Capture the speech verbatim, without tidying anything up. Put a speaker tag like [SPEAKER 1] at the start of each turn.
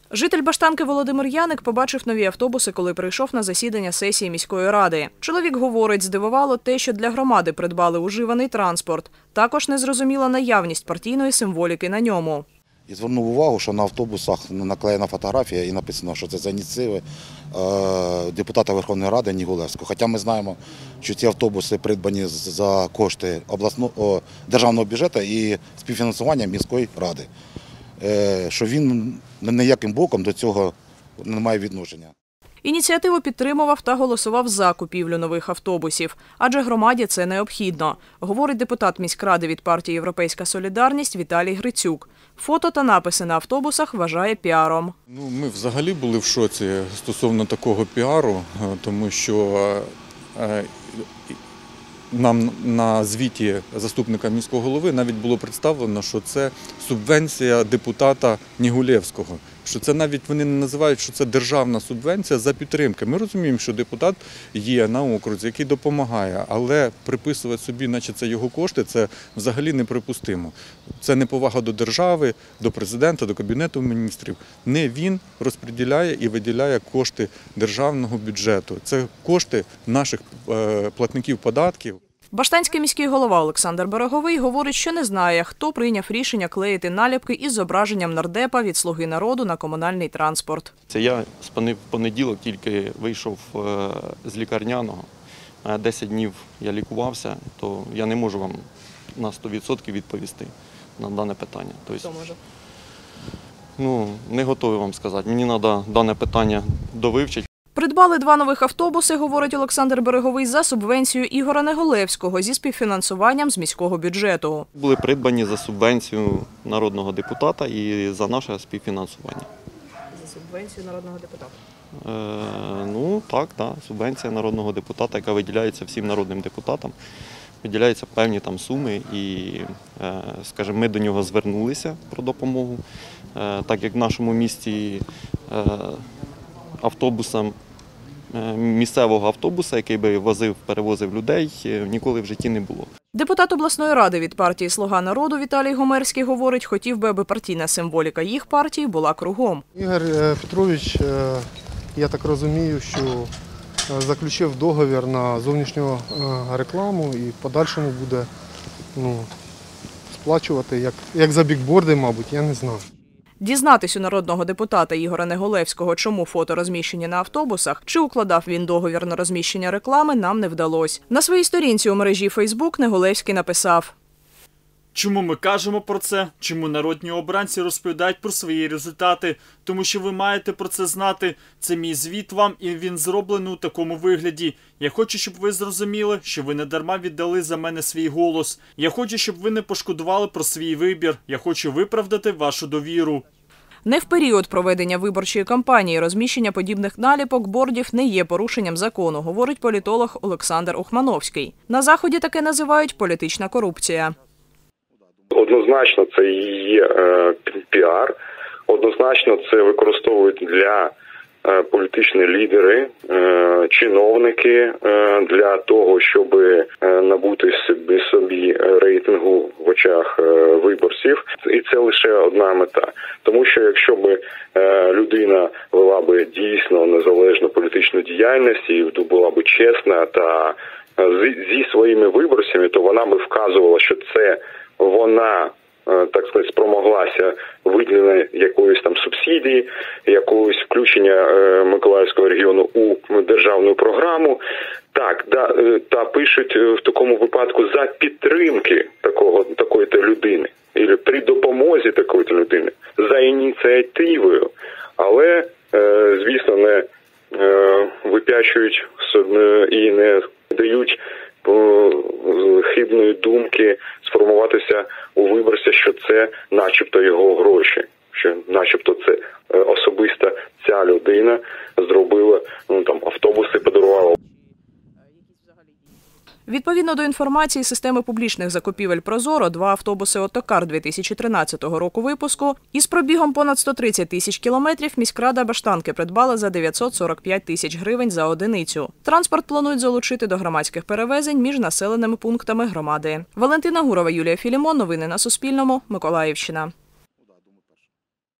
[SPEAKER 1] Житель Баштанки Володимир Яник побачив нові автобуси, коли прийшов на засідання сесії міської ради. Чоловік говорить, здивувало те, що для громади придбали уживаний транспорт. Також незрозуміла наявність партійної символіки на ньому.
[SPEAKER 2] І звернув увагу, що на автобусах наклеєна фотографія і написано, що це за ініціативи депутата Верховної Ради Негулевського. Хоча ми знаємо, що ці автобуси придбані за кошти обласного державного бюджету і співфінансування міської ради. Що він ніяким боком до цього не має відношення.
[SPEAKER 1] Ініціативу підтримував та голосував за купівлю нових автобусів, адже громаді це необхідно, говорить депутат міськради від партії «Європейська солідарність» Віталій Грицюк. Фото та написи на автобусах вважає піаром.
[SPEAKER 3] Ну, ми взагалі були в шоці стосовно такого піару, тому що нам на звіті заступника міського голови навіть було представлено, що це субвенція депутата Негулевського. Що це навіть вони не називають, що це державна субвенція за підтримки. Ми розуміємо, що депутат є на окрузі, який допомагає, але приписувати собі, наче це його кошти, це взагалі неприпустимо. Це неповага до держави, до президента, до Кабінету міністрів. Не він розподіляє і виділяє кошти державного бюджету. Це кошти наших платників податків.
[SPEAKER 1] Баштанський міський голова Олександр Береговий говорить, що не знає, хто прийняв рішення клеїти наліпки із зображенням нардепа від «Слуги народу» на комунальний транспорт.
[SPEAKER 4] Це я в понеділок тільки вийшов з лікарняного, десять днів я лікувався, то я не можу вам на сто відсотків відповісти на дане питання.
[SPEAKER 1] Хто може?
[SPEAKER 4] Ну, не готовий вам сказати. Мені треба дане питання довивчити.
[SPEAKER 1] Придбали два нових автобуси, говорить Олександр Береговий, за субвенцію Ігоря Негулевського зі співфінансуванням з міського бюджету.
[SPEAKER 4] Були придбані за субвенцію народного депутата і за наше співфінансування.
[SPEAKER 1] За субвенцію народного депутата?
[SPEAKER 4] Е, ну так, да, субвенція народного депутата, яка виділяється всім народним депутатам. Виділяються певні там суми і, е, скажімо, ми до нього звернулися про допомогу, е, так як в нашому місті е, автобусам, місцевого автобуса, який би возив, перевозив людей, ніколи в житті не було.
[SPEAKER 1] Депутат обласної ради від партії «Слуга народу» Віталій Гомерський говорить, хотів би, аби партійна символіка їх партії була кругом.
[SPEAKER 5] Ігор Петрович, я так розумію, що заключив договір на зовнішню рекламу і в подальшому буде ну, сплачувати, як, як за бікборди, мабуть, я не знаю.
[SPEAKER 1] Дізнатись у народного депутата Ігоря Негулевського, чому фото розміщені на автобусах, чи укладав він договір на розміщення реклами, нам не вдалося. На своїй сторінці у мережі Фейсбук Негулевський написав:
[SPEAKER 6] Чому ми кажемо про це? Чому народні обранці розповідають про свої результати? Тому що ви маєте про це знати. Це мій звіт вам, і він зроблений у такому вигляді. Я хочу, щоб ви зрозуміли, що ви не дарма віддали за мене свій голос. Я хочу, щоб ви не пошкодували про свій вибір. Я хочу виправдати вашу довіру.
[SPEAKER 1] Не в період проведення виборчої кампанії розміщення подібних наліпок, бордів не є порушенням закону, говорить політолог Олександр Ухмановський. На Заході таке називають політична корупція.
[SPEAKER 7] Однозначно це є е, піар, однозначно це використовують для е, політичні лідери, е, чиновники е, для того, щоб е, набути собі, собі рейтингу в очах е, виборців. І це лише одна мета. Тому що якщо б е, людина вела б дійсно незалежну політичну діяльність і була б чесна та е, зі своїми виборцями, то вона б вказувала, що це вона, так сказати, спромоглася виділення якоїсь там субсидії, якогось включення Миколаївського регіону у державну програму. Так, да, та пишуть в такому випадку за підтримки такого такої-то людини, або при допомозі такої-то людини, за ініціативою, але, звісно, не випячують і не дають хибної думки сформуватися у виборця, що це начебто його гроші, що начебто це особисто ця людина зробила, ну там автобуси подарувала.
[SPEAKER 1] Відповідно до інформації системи публічних закупівель «Прозоро», два автобуси «Отокар» дві тисячі тринадцятого року випуску із пробігом понад сто тридцять тисяч кілометрів міськрада Баштанки придбала за дев'ятсот сорок п'ять тисяч гривень за одиницю. Транспорт планують залучити до громадських перевезень між населеними пунктами громади. Валентина Гурова, Юлія Філімон. Новини на Суспільному. Миколаївщина.